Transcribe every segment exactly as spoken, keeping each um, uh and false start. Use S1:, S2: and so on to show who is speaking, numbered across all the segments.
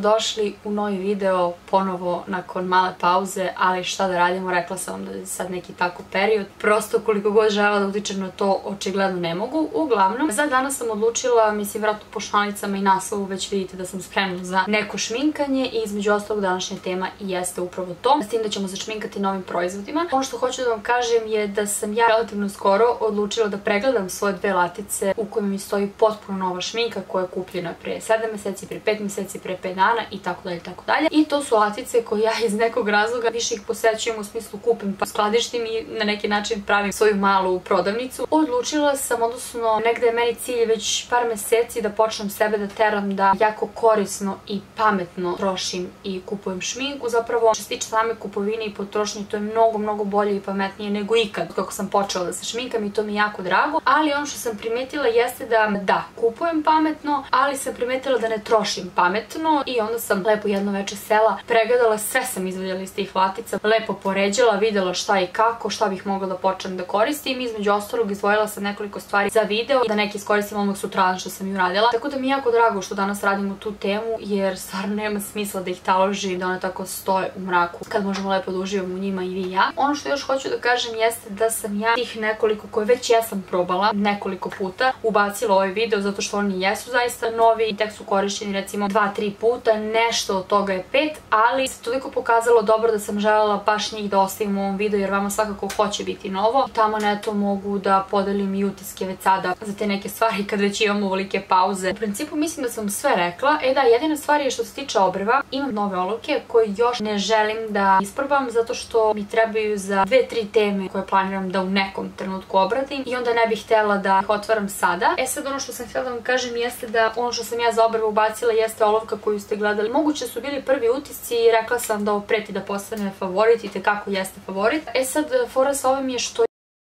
S1: dobrodošli u novi video, ponovo nakon male pauze, ali šta da radimo, rekla sam vam da je sad neki tako period. Prosto koliko god žela da utičem na to, očigledno ne mogu. Uglavnom, za danas sam odlučila, mislim vratno po šalicama i naslovu već vidite da sam spremna za neko šminkanje i između ostalog današnja tema i jeste upravo to. S tim da ćemo začminkati novim proizvodima. Ono što hoću da vam kažem je da sam ja relativno skoro odlučila da pregledam svoje dve latice u kojima mi stoji potpuno nova šminka koja je kupljena pre sedam meseci, pre pet meseci, pre pet dana i tako dalje, tako dalje. I to su latice koje ja iz nekog razloga više ih posećujem, u smislu kupim pa skladištim i na neki način pravim svoju malu prodavnicu. Odlučila sam, odnosno negde je meni cilj već par meseci da počnem sebe da teram da jako korisno i pametno trošim i kupujem šminku. Zapravo, što se tiče same kupovine i potrošnje, to je mnogo, mnogo bolje i pametnije nego ikad kako sam počela da se šminkam i to mi je jako drago. Ali ono što sam primetila jeste da, da, kupujem pametno, ali sam primetila da ne trošim pametno i onda sam lepo jedno veče sela, pregledala, sve sam izvaljala iz tih latica, lepo poređala, videla šta i kako, šta bih mogla da počnem da koristim. Između ostalog izdvojila sam nekoliko stvari za video da neke iskoristim odmah sutradan što sam ju radila. Tako da mi je jako drago što danas radimo tu temu, jer stvarno nema smisla da ih taložim, da one tako stoje u mraku kad možemo lepo da uživamo u njima i vi i ja. Ono što još hoću da kažem jeste da sam ja tih nekoliko koje već jesam probala nekoliko puta ubacila ovaj video zato što oni jesu zaista novi i tek su korišćeni recimo dva tri puta, nešto od toga je pet, ali se toliko pokazalo dobro da sam želela baš njih da ostavim u ovom videu jer vama svakako hoće biti novo. Tamo neto mogu da podelim i utiske već sada za te neke stvari kad već imamo ovolike pauze. U principu mislim da sam sve rekla. E da, jedina stvar je što se tiče obrva, imam nove olovke koje još ne želim da isprobam zato što mi trebaju za dve tri teme koje planiram da u nekom trenutku obradim i onda ne bih htjela da ih otvaram sada. E sad ono što sam htjela da vam kažem jeste da ono što sam ja za obrve ubacila jeste olovka koju ste gledali. Moguće su bili prvi utisci i rekla sam da ovo preti da postane favorit i tekako jeste favorit. E sad, fora sa ovim je što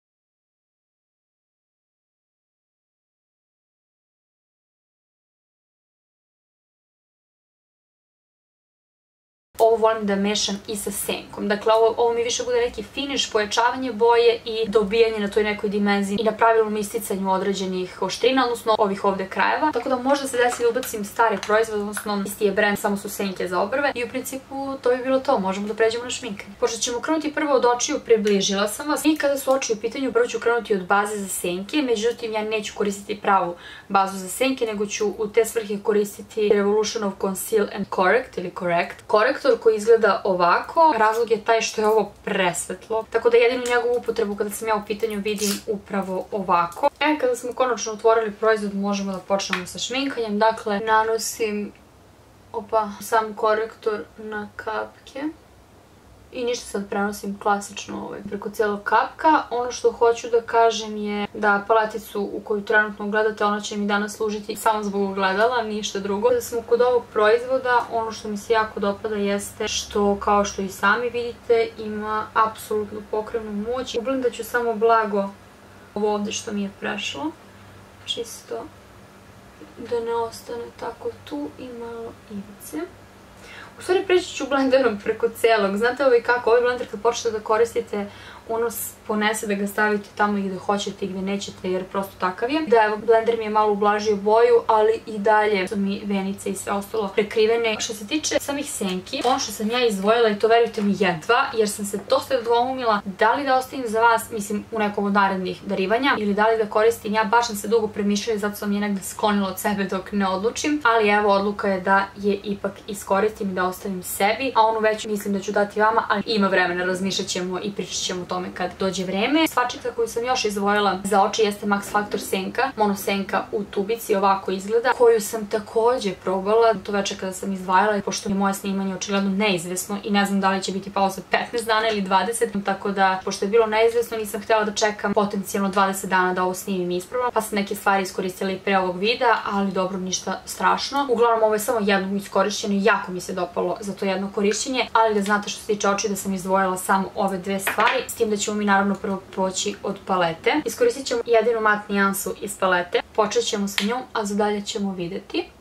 S1: ovo volim da mešam i sa senkom. Dakle, ovo, ovo mi više bude neki finish, pojačavanje boje i dobijanje na toj nekoj dimenziji i na pravilnom isticanju određenih oštrina, odnosno ovih ovde krajeva. Tako da možda se desi da ubacim stari proizvod, odnosno isti je brand, samo su senke za obrve. I u principu to bi bilo to, možemo da pređemo na šminkanje. Pošto ćemo krenuti prvo od očiju, približila sam vas. I kada su oči u pitanju, prvo ću krenuti od baze za senke, međutim ja neću koristiti pravu bazu za senke, nego ću u te svrhe koristiti Revolution of Conceal and Correct ili Correct korektor koji izgleda ovako. Razlog je taj što je ovo presvetlo, tako da jedinu njegovu upotrebu kada sam ja u pitanju vidim upravo ovako. E, kada smo konačno otvorili proizvod, možemo da počnemo sa šminkanjem. Dakle, nanosim opa, sam korektor na kapke. I ništa sad prenosim klasično ovaj, preko cijelog kapka. Ono što hoću da kažem je da paleticu u koju trenutno gledate, ona će mi danas služiti samo zbog ogledala, ništa drugo. Kada smo kod ovog proizvoda, ono što mi se jako dopada jeste što, kao što i sami vidite, ima apsolutnu pokrivnu moć. Ublendat ću samo blago ovo ovde što mi je prešlo, čisto da ne ostane tako tu i malo ivice. U stvari preći ću blenderom preko celog. Znate ovaj kako, ovaj blender kad počnete da koristite, ono ponese da ga stavite tamo gde hoćete i gde nećete jer prosto takav je. Da, evo, blender mi je malo ublažio boju, ali i dalje su mi venice i sve ostalo prekrivene. Što se tiče samih senki, ono što sam ja izdvojila i to verujte mi jedva, jer sam se dosta dvoumila da li da ostavim za vas, mislim u nekom od narednih darivanja, ili da li da koristim. Ja baš sam se dugo premišljala, zato sam je negde sklonila od sebe dok ne odlučim, ali evo odluka je da je ipak iskoristim i da ostavim sebi, a onu veću mislim da ću dati vama, ali ima vremena, razmišljat ćemo i pričat ćemo o tome kad dođe vreme. Stvarčica koju sam još izdvojila za oči jeste Max Factor senka, mono senka u tubici, ovako izgleda, koju sam takođe probala to veče kada sam izdvajala, pošto je moje snimanje očigledno neizvesno i ne znam da li će biti pauza petnaest dana ili dvadeset, tako da, pošto je bilo neizvesno, nisam htjela da čekam potencijalno dvadeset dana da ovo snimim i isprobam, pa sam neke stvari iskoristila i pre ovog videa, ali dobro, ništa strašno. Uglavnom, ovo je samo jedno iskorišćeno i jako mi se dopalo za to jedno korišćenje, ali da znate što se tiče oči da sam izdvojila samo ove dve stvari, s tim da ćemo mi naravno prvo poći od palete. Iskoristit ćemo jedinu mat nijansu iz palete, počet ćemo sa njom, a za dalje ćemo videti.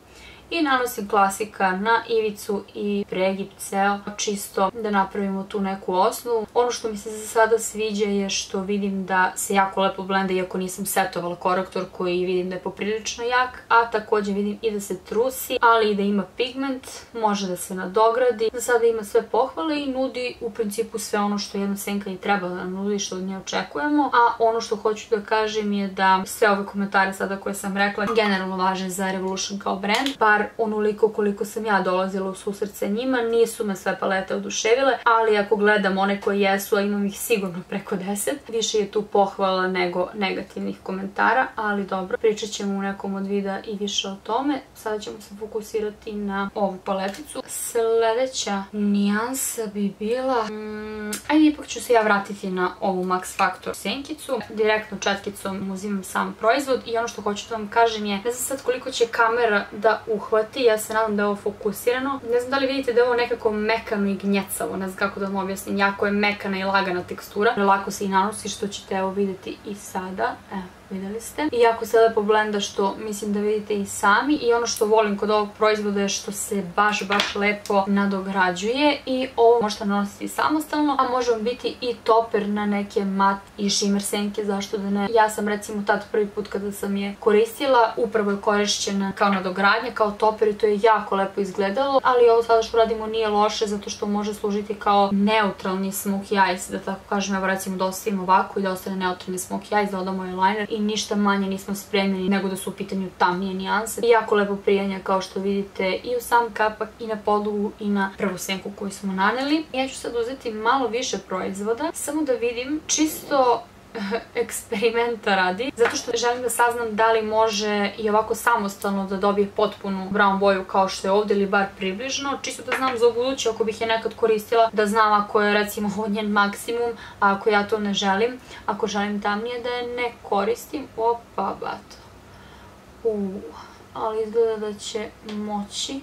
S1: i nanosim klasika na ivicu i pregib ceo, čisto da napravimo tu neku osnovu. Ono što mi se za sada sviđa je što vidim da se jako lepo blenda, iako nisam setovala korektor koji vidim da je poprilično jak, a također vidim i da se trusi, ali i da ima pigment, može da se nadogradi. Za sada ima sve pohvale i nudi u principu sve ono što jedna senka i treba da nudi, što od nje očekujemo. A ono što hoću da kažem je da sve ove komentare sada koje sam rekla generalno važe za Revolution kao brand, bar onoliko koliko sam ja dolazila u susret sa njima. Nisu me sve palete oduševile, ali ako gledam one koje jesu, a imam ih sigurno preko deset, više je tu pohvala nego negativnih komentara, ali dobro, pričat ćemo u nekom od videa i više o tome. Sada ćemo se fokusirati na ovu paleticu. Sljedeća nijansa bi bila... Mm, ajde, ipak ću se ja vratiti na ovu Max Factor senkicu. Direktno četkicom uzimam sam proizvod i ono što hoću da vam kažem je, ne znam sad koliko će kamera da uhvati, ja se nadam da je ovo fokusirano. Ne znam da li vidite da je ovo nekako mekano i gnjecavo, ne znam kako da vam objasnim, jako je mekana i lagana tekstura. Lako se i nanosi, što ćete evo vidjeti i sada. Evo, vidjeli ste. I jako se lepo blenda, što mislim da vidite i sami. I ono što volim kod ovog proizvoda je što se baš, baš lepo nadograđuje i ovo možete nanositi samostalno, a može vam biti i toper na neke mat i shimmer senke, zašto da ne. Ja sam recimo tad prvi put kada sam je koristila, upravo je korišćena kao nadogradnja, kao toper i to je jako lepo izgledalo, ali ovo sada što radimo nije loše zato što može služiti kao neutralni smokey eyes, da tako kažem. Evo recimo da ostavim ovako i da ostane neutralni smokey eyes, da odamo eyeliner i ništa manje nismo spremljeni nego da su u pitanju tamnije nijanse. I jako lepo prijanja kao što vidite i u sam kapak i na podlogu i na prvu senku koju smo naneli. Ja ću sad uzeti malo više proizvoda, samo da vidim čisto eksperimenta radi, zato što želim da saznam da li može i ovako samostalno da dobije potpunu brown boju kao što je ovdje ili bar približno, čisto da znam za ubuduće ako bih je nekad koristila, da znam ako je recimo ovo njen maksimum, a ako ja to ne želim, ako želim tamnije da je ne koristim. Opa, bato. Uuu, ali izgleda da će moći.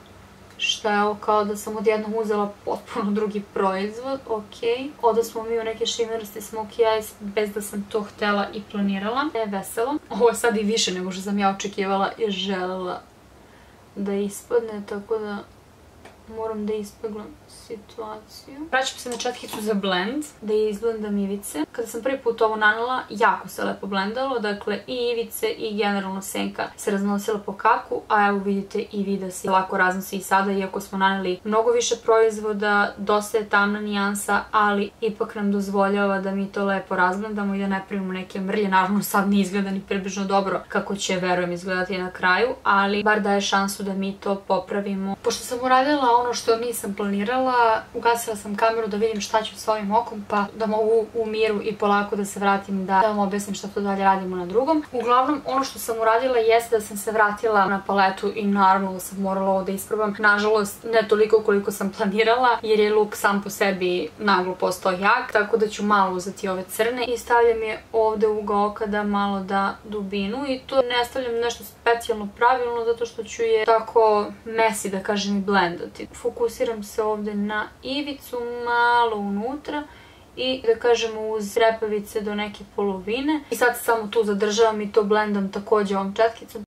S1: Šta je ovo, kao da sam odjednom uzela potpuno drugi proizvod, ok. Oda smo mi u neke šimerasti smokey eyes bez da sam to htjela i planirala. E, veselo. Ovo je sad i više nego što sam ja očekivala i želela da ispadne, tako da moram da ispeglam situaciju. Vraćam se na četkicu za blend, da je izblendam ivice. Kada sam prvi put ovo nanela, jako se lepo blendalo, dakle i ivice i generalno senka se raznosila po kaku, a evo vidite i vi da se lako raznosi i sada, iako smo naneli mnogo više proizvoda, dosta je tamna nijansa, ali ipak nam dozvoljava da mi to lepo razblendamo i da ne primimo neke mrlje. Naravno sad ne izgleda ni približno dobro kako će, verujem, izgledati na kraju, ali bar daje šansu da mi to popravimo. Pošto sam uradila ono što nisam planirala, ugasila sam kameru da vidim šta ću s ovim okom, pa da mogu u miru i polako da se vratim da vam objasnim šta to dalje radimo na drugom. Uglavnom, ono što sam uradila jeste da sam se vratila na paletu i naravno da sam morala ovo da isprobam. Nažalost, ne toliko koliko sam planirala, jer je luk sam po sebi naglo postao jak, tako da ću malo uzeti ove crne i stavljam je ovde u ugao oka da malo da dubinu, i to ne stavljam nešto specijalno pravilno zato što ću je tako messy, da kažem, i blendati. Fokusiram se ovde na ivicu, malo unutra i da kažemo uz trepavice do neke polovine. I sad se samo tu zadržavam i to blendam također ovom četkicom.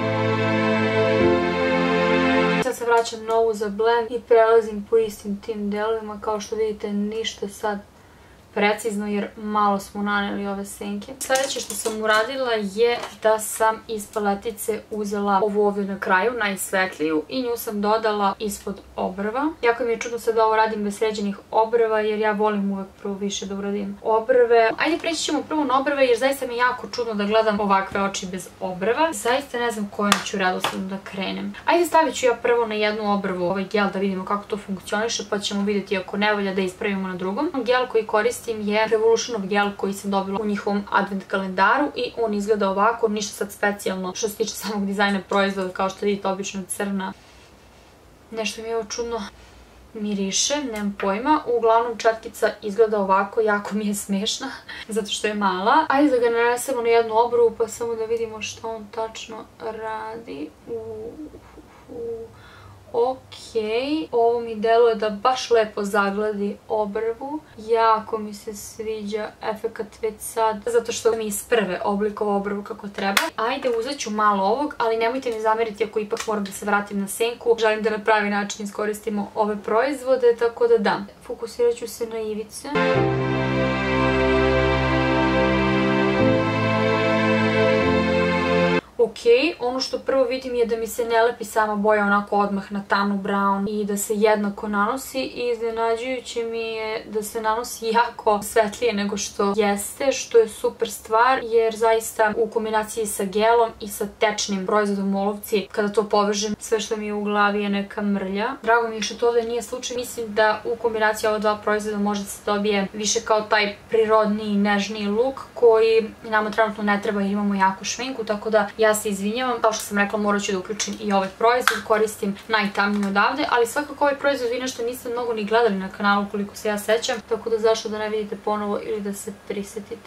S1: Sad se vraćam na ovu za blend i prelazim po istim tim delovima. Kao što vidite, ništa sad precizno jer malo smo naneli ove senke. Sljedeće što sam uradila je da sam iz paletice uzela ovu ovdje na kraju, najsvetliju, i nju sam dodala ispod obrva. Jako mi je čudno sad da ovo radim bez sređenih obrva, jer ja volim uvek prvo više da uradim obrve. Ajde, preći ćemo prvo na obrve, jer zaista mi je jako čudno da gledam ovakve oči bez obrva. Zaista ne znam kojom ću redosledom da krenem. Ajde, stavit ću ja prvo na jednu obrvu ovaj gel da vidimo kako to funkcioniše, pa ćemo vidjeti ako ne volja da ispravimo na drugom. Gel koji koristim je Revolutionov gel koji sam dobila u njihovom advent kalendaru i on izgleda ovako, ništa sad specijalno što se tiče samog dizajna proizvoda, kao što vidite, obično crna. Nešto mi je ovo čudno miriše, nemam pojma. Uglavnom, četkica izgleda ovako, jako mi je smešna zato što je mala. Ajde da ga nanesemo na jednu obrvu pa samo da vidimo što on tačno radi. okej. Ovo mi deluje da baš lepo zagladi obrvu. Jako mi se sviđa efekat već sad, zato što mi iz prve oblikovao obrvu kako treba. Ajde, uzet ću malo ovog, ali nemojte mi zameriti ako ipak moram da se vratim na senku. Želim da na pravi način iskoristimo ove proizvode, tako da da. Fokusirat ću se na ivice. Ok, ono što prvo vidim je da mi se ne lepi sama boja onako odmah na tamnu brown i da se jednako nanosi i iznenađujuće mi je da se nanosi jako svetlije nego što jeste, što je super stvar jer zaista u kombinaciji sa gelom i sa tečnim proizvodom olovci, kada to povežem, sve što mi je u glavi je neka mrlja. Drago mi je što to ovdje nije slučaj, mislim da u kombinaciji ova dva proizvoda može da se dobije više kao taj prirodniji, nežniji look koji nama trenutno ne treba jer imamo jaku šminku, tako da ja se izvinjavam. Kao što sam rekla, morat ću da uključim i ovaj proizvod, koristim najtamniji odavde, ali svakako ovaj proizvod vi nešto niste mnogo ni gledali na kanalu koliko se ja sećam, tako da zašto da ne vidite ponovo ili da se prisetite.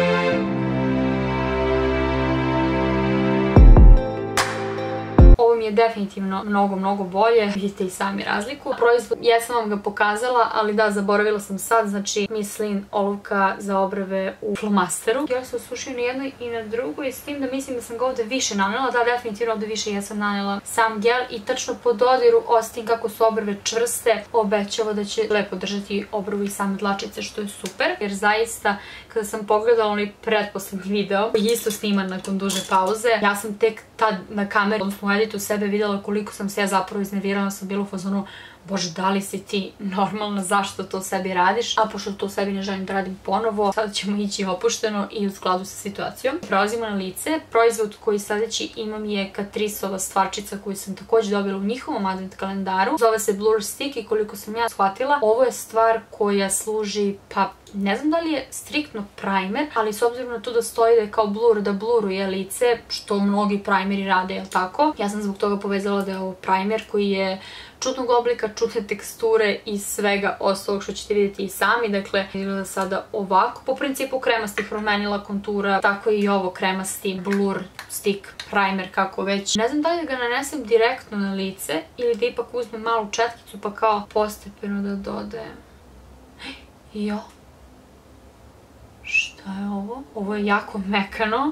S1: Ovo mi je definitivno mnogo, mnogo bolje. Vidite i sami razliku. Proizvod, jesam vam ga pokazala, ali da, zaboravila sam sad. Znači, Mislin olovka za obrve u flomasteru. Ja se osušio na jednoj i na drugoj, s tim da mislim da sam ga ovde više nanela. Da, definitivno ovde više jesam nanela sam gel i tačno po dodiru, osim kako su obrve čvrste, obećava da će lepo držati obrvu i same dlačice, što je super. Jer zaista, kada sam pogledala onaj pretposlednji video, koji je isto sniman nakon duže pauze, ja sam tek tad na kameru, odnosno u editu sebe videla koliko sam se ja zapravo iznervirala, sam bila u fazonu, bože, da li si ti normalna, zašto to sebi radiš? A pošto to sebi ne želim da radim ponovo, sada ćemo ići opušteno i u skladu sa situacijom. Prelazimo na lice. Proizvod koji sledeći imam je Catriceova stvarčica koju sam također dobila u njihovom advent kalendaru. Zove se Blur Stick i koliko sam ja shvatila, ovo je stvar koja služi, pa ne znam da li je striktno primer, ali s obzirom na to da stoji da je kao blur, da bluruje lice, što mnogi primeri rade, jel tako? Ja sam zbog toga povezala da je ovo primer koji je čudnog oblika, čudne teksture i svega ostalog što ćete vidjeti i sami. Dakle, izgleda sada ovako. Po principu kremastih promenila kontura, tako i ovo kremasti blur stick primer, kako već. Ne znam da li da ga nanesem direktno na lice ili da ipak uzmem malu četkicu pa kao postepeno da dodajem. Jo. Šta je ovo? Ovo je jako mekano.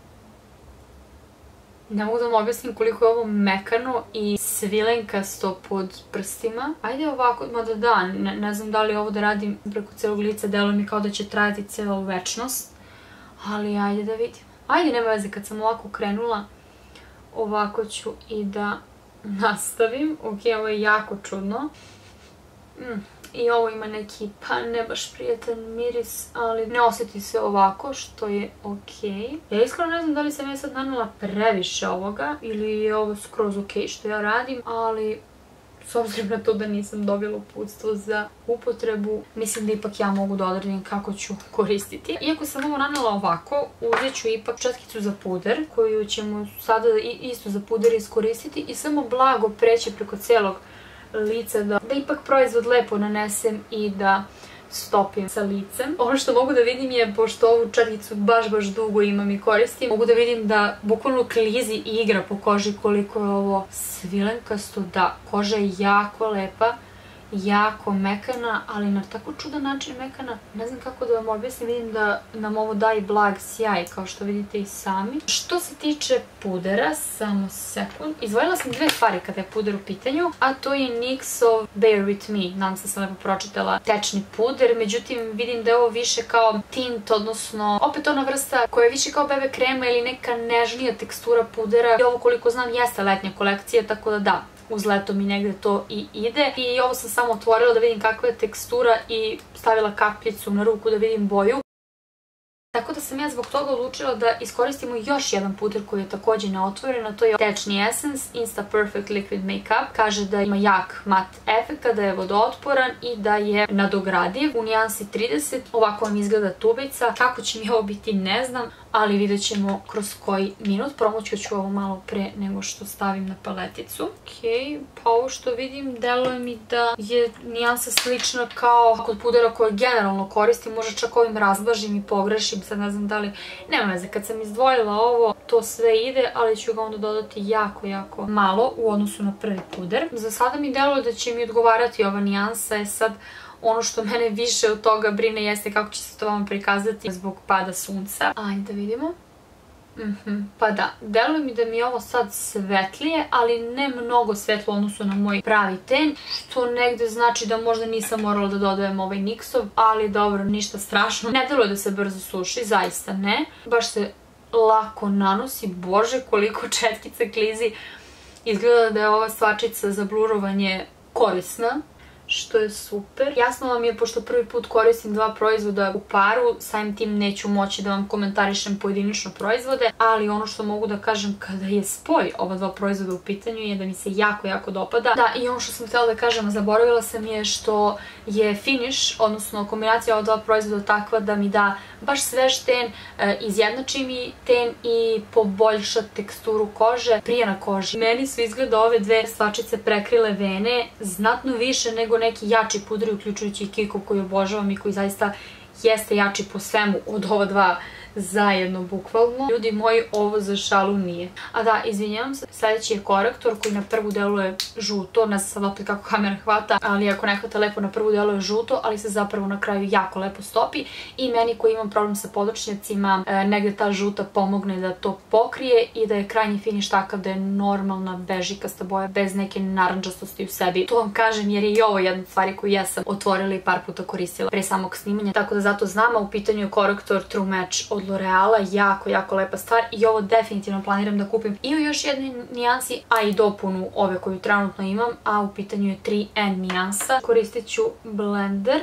S1: Ne mogu da vam objasnim koliko je ovo mekano i svilenkasto pod prstima. Ajde ovako, mada da, ne, ne znam da li ovo da radim preko celog lica, deluje mi kao da će trajati celu večnost. Ali ajde da vidim. Ajde, nema veze, kad sam ovako krenula, ovako ću i da nastavim. Ok, ovo je jako čudno. Mm. I ovo ima neki, pa ne baš prijatan miris, ali ne osjeti se ovako, što je okej. Ja iskreno ne znam da li sam ja sad nanela previše ovoga ili je ovo skroz okej što ja radim, ali s obzirom na to da nisam dobila uputstvo za upotrebu, mislim da ipak ja mogu da odredim kako ću koristiti. Iako sam ovo nanela ovako, uzet ću ipak četkicu za puder, koju ćemo sada isto za puder iskoristiti i samo blago preći preko celog lica, da, da ipak proizvod lepo nanesem i da stopim sa licem. Ono što mogu da vidim je, pošto ovu četkicu baš baš dugo imam i koristim, mogu da vidim da bukvalno klizi i igra po koži koliko je ovo svilenkasto, da koža je jako lepa, jako mekana, ali na tako čudan način mekana. Ne znam kako da vam objasnim, vidim da nam ovo daje blag sjaj, kao što vidite i sami. Što se tiče pudera, samo sekund, izdvojila sam dve stvari kada je puder u pitanju, a to je N Y X-ov Bear With Me, nadam se da sam lepo pročitala, tečni puder, međutim vidim da je ovo više kao tint, odnosno opet ona vrsta koja je više kao bebe krema ili neka nežnija tekstura pudera. I ovo, koliko znam, jeste letnja kolekcija, tako da da, uz leto mi negde to i ide. I ovo sam samo otvorila da vidim kakva je tekstura i stavila kapljicu na ruku da vidim boju. Tako da sam ja zbog toga odlučila da iskoristimo još jedan puder koji je također neotvoren, a to je tečni Essence Insta Perfect Liquid Makeup. Kaže da ima jak mat efekt, da je vodootporan i da je nadogradiv u nijansi trideset. Ovako vam izgleda tubica. Kako će mi ovo biti ne znam, ali vidjet ćemo kroz koji minut. Promoću ću ovo malo pre nego što stavim na paleticu. Ok, pa ovo što vidim deluje mi da je nijansa slična kao kod pudera koje generalno koristim, možda čak ovim razblažim i pogrešim, sad ne znam da li, nema veze, kad sam izdvojila ovo, to sve ide, ali ću ga onda dodati jako, jako malo u odnosu na prvi puder. Za sada mi deluje da će mi odgovarati ova nijansa, je sad ono što mene više od toga brine jeste kako će se to vama prikazati zbog pada sunca. Ajde da vidimo. Mm-hmm. Pa da, deluje mi da mi je ovo sad svetlije, ali ne mnogo svetlo u odnosu na moj pravi ten, što negde znači da možda nisam morala da dodajem ovaj niksov, ali dobro, ništa strašno. Ne deluje da se brzo suši, zaista ne. Baš se lako nanosi, bože koliko četkica klizi. Izgleda da je ova stvačica za blurovanje korisna, što je super. Jasno vam je, pošto prvi put koristim dva proizvoda u paru, samim tim neću moći da vam komentarišem pojedinično proizvode, ali ono što mogu da kažem kada je spoj ova dva proizvoda u pitanju je da mi se jako, jako dopada. Da, i ono što sam htjela da kažem, zaboravila sam je što je finish, odnosno kombinacija ova dva proizvoda takva da mi da baš svež ten, izjednači mi ten i poboljša teksturu kože, prije na koži. Meni su izgleda ove dve stvačice prekrile vene znatno više nego neki jači pudri, uključujući i Kiko koji obožavam i koji zaista jeste jači po svemu od ova dva zajedno, bukvalno. Ljudi moji, ovo za šalu nije. A da, izvinjavam se, sljedeći je korektor koji na prvu deluje žuto, ne znam sad opet kako kamera hvata, ali ako ne hvata lepo, na prvu deluje žuto, ali se zapravo na kraju jako lepo stopi i meni koji imam problem sa podočnjacima, negde ta žuta pomogne da to pokrije i da je krajnji finiš takav da je normalna bežikasta boja bez neke narandžastosti u sebi. To vam kažem jer je i ovo jedna od stvari koju ja sam otvorila i par puta koristila pre samog snimanja, tako da zato znam, a u pitanju je korektor True Match od L'Oreala, jako, jako lepa stvar i ovo definitivno planiram da kupim i u još jednoj nijansi, a i dopunu ove koju trenutno imam, a u pitanju je tri N nijansa. Koristit ću blender.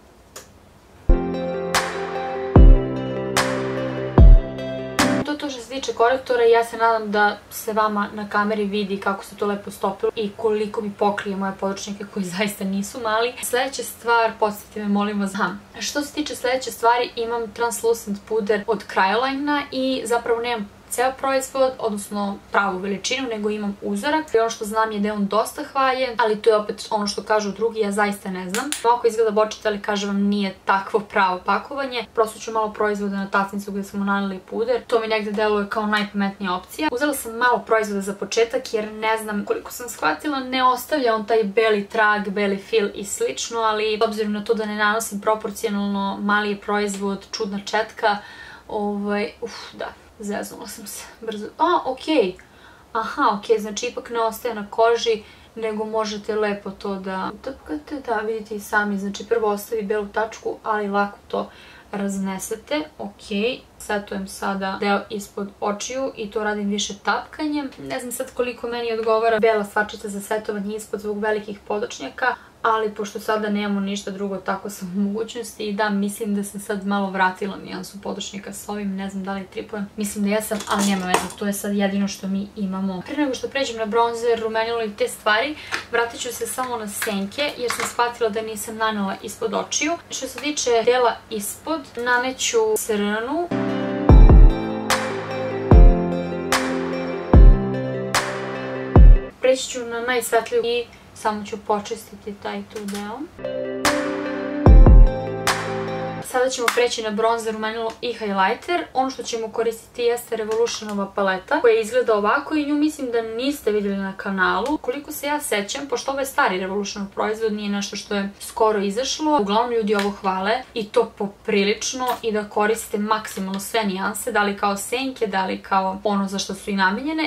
S1: To je to što se tiče korektora i ja se nadam da se vama na kameri vidi kako se to lepo stopilo i koliko mi pokrije moje podočnjake koji zaista nisu mali. Sljedeća stvar, podsjetite me molim vas. Aha. Što se tiče sljedeće stvari, imam translucent puder od Kryoline i zapravo nemam ceo proizvod, odnosno pravu veličinu, nego imam uzorak. I ono što znam je da je on dosta hvaljen, ali to je opet ono što kažu drugi, ja zaista ne znam. Ovako izgleda bočica, ali kažem vam nije takvo pravo pakovanje. Prosto ću malo proizvoda na tacnicu gdje smo nalili puder. To mi negde deluje kao najpametnija opcija. Uzela sam malo proizvoda za početak jer ne znam, koliko sam shvatila, ne ostavlja on taj beli trag, beli fil i slično, ali obzirom na to da ne nanosim proporcionalno, mali je proizvod, čudna četka, ovaj, uf, da. Zeznula sam se brzo. A, okej. Aha, okej, znači ipak ne ostaje na koži, nego možete lepo to da utapkate, da vidite i sami. Znači prvo ostavi belu tačku, ali lako to raznesete. Okej, setujem sada deo ispod očiju i to radim više tapkanjem. Ne znam sad koliko meni odgovara bela stvačica za setovanje ispod zbog velikih podočnjaka, ali pošto sada nemamo ništa drugo, tako sam u mogućnosti i da, mislim da sam sad malo vratila nijansu podočnjaka s ovim, ne znam da li tripujem, mislim da jesam, ali nema veze, to je sad jedino što mi imamo. Prije nego što pređem na bronzer, rumenilo i te stvari, vratit ću se samo na senke, jer sam shvatila da nisam nanela ispod očiju. Što se tiče dela ispod, naneću crnu. Preći ću na najsvetliju i samo ću počistiti taj tu deo. Sada ćemo preći na bronzer, rumenilo i highlighter. Ono što ćemo koristiti jeste Revolutionova paleta koja izgleda ovako i nju mislim da niste vidjeli na kanalu. Koliko se ja sećam, pošto ovo je stari Revolutionov proizvod, nije nešto što je skoro izašlo, uglavnom ljudi ovo hvale i to poprilično i da koristite maksimalno sve nijanse, da li kao senke, da li kao ono za što su i namijenjene.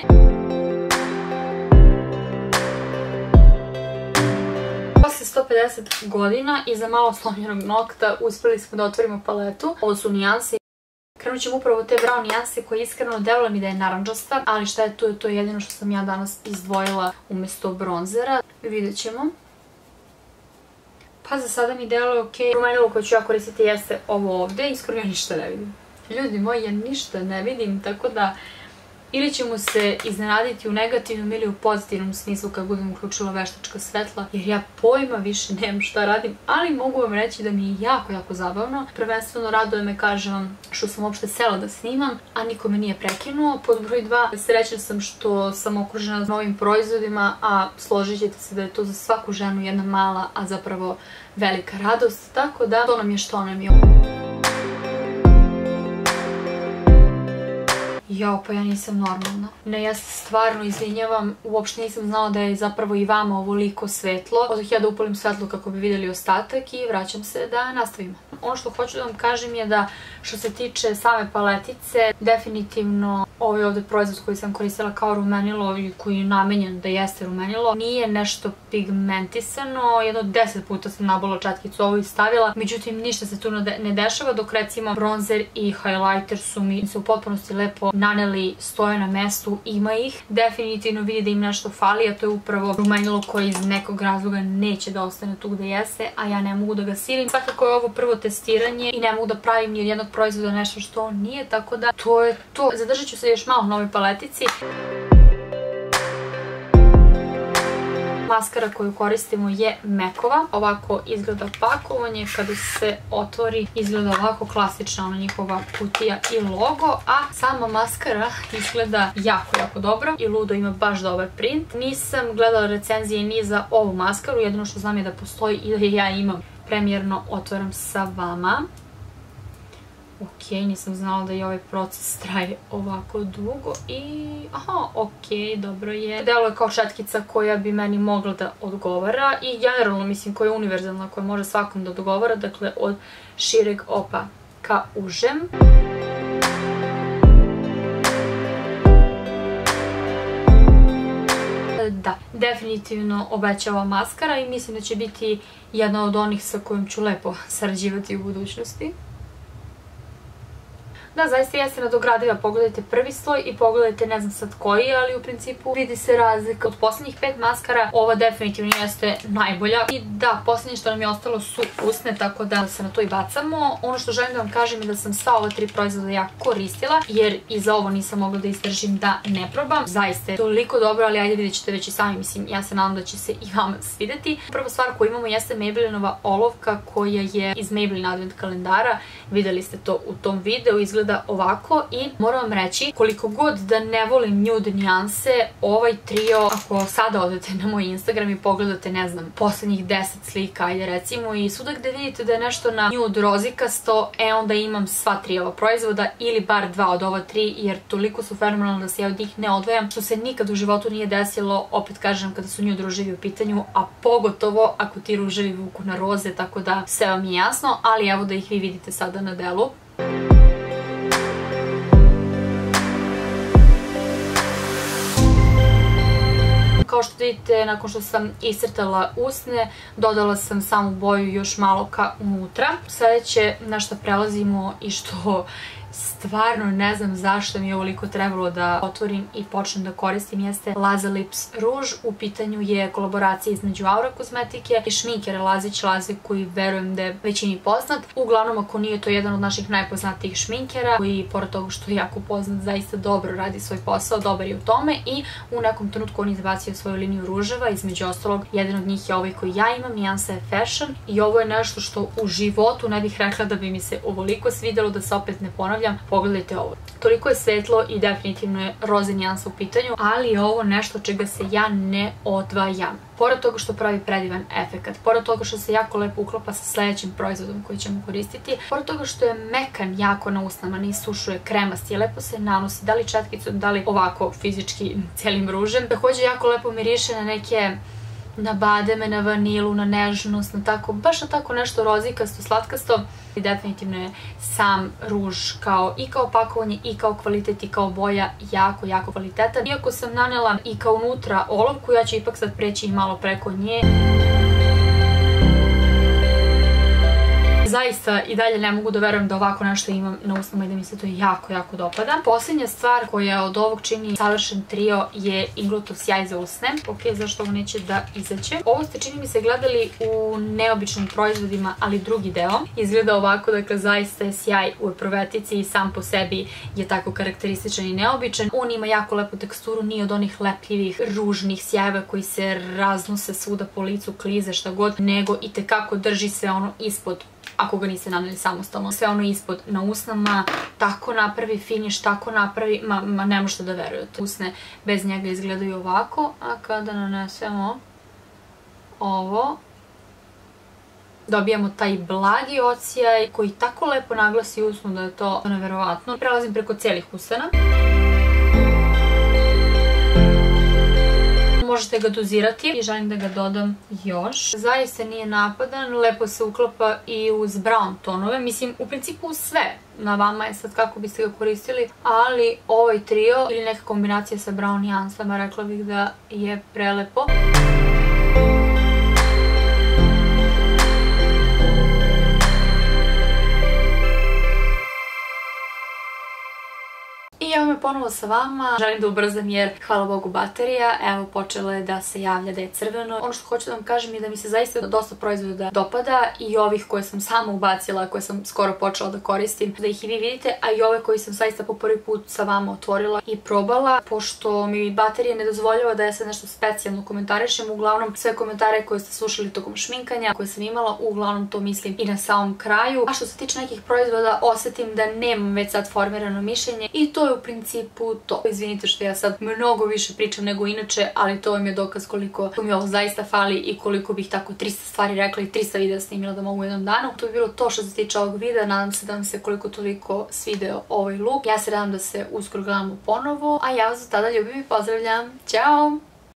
S1: sto pedeset godina i za malo slomljenog nokta uspjeli smo da otvorimo paletu. Ovo su nijanse. Krenut ćemo upravo te brown nijanse koje iskreno deluje mi da je naranđasta, ali šta je to? To je jedino što sam ja danas izdvojila umjesto bronzera. Vidjet ćemo. Pa za sada mi deluje ok. Rumenilo koje ću ja koristiti jeste ovo ovdje. Iskreno ja ništa ne vidim. Ljudi moji, ja ništa ne vidim, tako da Ili ćemo se iznenaditi u negativnom ili u pozitivnom smislu kad budem uključila veštačka svetla, jer ja pojma više nemam šta radim, ali mogu vam reći da mi je jako, jako zabavno. Prvenstveno raduje me, kažem vam, što sam uopšte sela da snimam, a niko me nije prekinuo. Pod broj dva, srećna sam što sam okružena novim proizvodima, a složit ćete se da je to za svaku ženu jedna mala, a zapravo velika radost, tako da to nam je što nam je. Jao, pa ja nisam normalna. Ne, ja se stvarno izvinjavam, uopšte nisam znala da je zapravo i vama ovoliko svetlo. Odah ja da upalim svetlo kako bi vidjeli ostatak i vraćam se da nastavimo. Ono što hoću da vam kažem je da što se tiče same paletice, definitivno ovaj ovdje proizvod koji sam koristila kao rumenilo i koji je namenjen da jeste rumenilo, nije nešto pigmentisano. Jedno deset puta sam nabola četkicu ovo i stavila, međutim ništa se tu ne dešava, dok recimo bronzer i highlighter su mi se u potpunosti lepo naneli, stoje na mestu, ima ih. Definitivno vidi da im nešto fali, a to je upravo rumenilo koje iz nekog razloga neće da ostane tu gde jeste, a ja ne mogu da ga silim. Svakako je ovo prvo testiranje i ne mogu da pravim ni od jednog proizvoda nešto što nije, tako da to je to. Zadržat ću se još malo na ovoj paletici. Maskara koju koristimo je mekova. Ovako izgleda pakovanje, kada se otvori izgleda ovako klasična ona njihova kutija i logo, a sama maskara izgleda jako, jako dobro i ludo, ima baš dobar print. Nisam gledala recenzije ni za ovu maskaru, jedino što znam je da postoji i da je ja imam. Premijerno otvaram sa vama. Ok, nisam znala da i ovaj proces traje ovako dugo i... aha, ok, dobro je. Delo je kao šetkica koja bi meni mogla da odgovara i generalno mislim koja je univerzalna, koja može svakom da odgovara, dakle od šireg opa ka užem. Da, definitivno obećava maskara i mislim da će biti jedna od onih sa kojom ću lepo sarađivati u budućnosti. Da, zaista jeste nadogradiva. Pogledajte prvi sloj i pogledajte ne znam sad koji, ali u principu vidi se razlika. Od posljednjih pet maskara ova definitivno jeste najbolja. I da, posljednje što nam je ostalo su usne, tako da se na to i bacamo. Ono što želim da vam kažem je da sam sva ova tri proizvoda ja koristila, jer i za ovo nisam mogla da izdržim da ne probam. Zaista je toliko dobro, ali ajde vidjet ćete već i sami, mislim, ja se nadam da će se i vama svideti. Prva stvar koju imamo jeste Maybellineova olovka koja je iz Maybelline advent kalendara. Videli ste to u tom videu, izgleda ovako i moram vam reći, koliko god da ne volim nude nijanse, ovaj trio, ako sada odete na moj Instagram i pogledate, ne znam, poslednjih deset slika, ajde recimo, i svuda gde vidite da je nešto na nude rozikasto, e onda imam sva tri ova proizvoda ili bar dva od ova tri, jer toliko su fenomenalno da se ja od njih ne odvojam, što se nikad u životu nije desilo, opet kažem, kada su nude ruževi u pitanju, a pogotovo ako ti ruževi vuku na roze, tako da sve vam je jasno, ali evo da ih vi vidite sada na delu. Kao što vidite, nakon što sam iscrtala usne, dodala sam samu boju još malo ka unutra. Sljedeće na što prelazimo i što stvarno ne znam zašto mi je ovoliko trebalo da otvorim i počnem da koristim jeste Laza Lips ruž. U pitanju je kolaboracija između Aura kozmetike i šminkera Lazić Laze, koji verujem da je većini poznat. Uglavnom, ako nije, to jedan od naših najpoznatijih šminkera koji, pored toga što je jako poznat, zaista dobro radi svoj posao, dobar je u tome i u nekom trenutku on izbacio svoju liniju ruževa, između ostalog jedan od njih je ovaj koji ja imam, nijansa je Fashion, i ovo je nešto što u životu ne bih rekla da bi mi se ovoliko svidelo, da se opet ne ponavljam. Pogledajte ovo. Toliko je svetlo i definitivno je roze nijansa u pitanju, ali je ovo nešto čega se ja ne odvajam. Pored toga što pravi predivan efekat, pored toga što se jako lepo uklapa sa sledećim proizvodom koji ćemo koristiti, pored toga što je mekan jako na usnama, ne isušuje, kremast je, lepo se nanosi, da li četkicom, da li ovako fizički celim ružem. Također jako lepo miriše na neke, na bademe, na vanilu, na nežnost, na tako, baš na tako nešto rozikasto, slatkasto. I definitivno je sam ruž kao i kao pakovanje i kao kvalitet i kao boja jako, jako kvalitetan. Iako sam nanela i kao unutra olovku, ja ću ipak sad preći i malo preko nje. zaista i dalje ne mogu da verujem da ovako nešto imam na usnama i da mi se to jako, jako dopada. Posljednja stvar koja od ovog čini savršen trio je Ingloutov sjaj za usne. Ok, zašto ovo neće da izaće? Ovo ste, čini mi se, gledali u neobičnim proizvodima, ali drugi deo. Izgleda ovako, dakle, zaista je sjaj u epruvetici i sam po sebi je tako karakterističan i neobičan. On ima jako lepu teksturu, nije od onih lepljivih, ružnih sjajeva koji se raznose svuda po licu, klize, šta god, nego i tekako drži sve ono ispod, ako ga niste naneli samostalno, sve ono ispod na usnama, tako napravi finiš, tako napravi, ma, ma ne možete da verujete. Usne bez njega izgledaju ovako, a kada nanesemo ovo, dobijamo taj blagi odsjaj koji tako lepo naglasi usnu da je to neverovatno. Prelazim preko celih usana. Možete ga dozirati i želim da ga dodam još. Zaista nije napadan, lepo se uklapa i uz brown tonove. Mislim, u principu uz sve. Na vama je sad kako biste ga koristili, ali ovaj trio ili neka kombinacija sa brown nijansama, rekla bih da je prelepo. I evo me ponovo sa vama, želim da ubrzam jer, hvala Bogu, baterija, evo počelo je da se javlja da je crveno. Ono što hoću da vam kažem je da mi se zaista dosta proizvoda dopada i ovih koje sam sama ubacila, koje sam skoro počela da koristim, da ih i vi vidite, a i ove koji sam zaista po prvi put sa vama otvorila i probala, pošto mi baterija ne dozvoljava da ja sad nešto specijalno komentarišem, uglavnom sve komentare koje ste slušali tokom šminkanja, koje sam imala, uglavnom to mislim i na samom kraju. A što se tiče nekih proizvoda, osetim da nemam već sad formirano mišljenje i to je u principu to. Izvinite što ja sad mnogo više pričam nego inače, ali to vam je dokaz koliko mi ovo zaista fali i koliko bih tako trista stvari rekla i trista videa snimila da mogu u jednom danu. To bi bilo to što se tiče ovog videa. Nadam se da vam se koliko toliko svideo ovaj look. Ja se nadam da se uskoro gledamo ponovo, a ja vas do tada ljubim i pozdravljam. Ćao!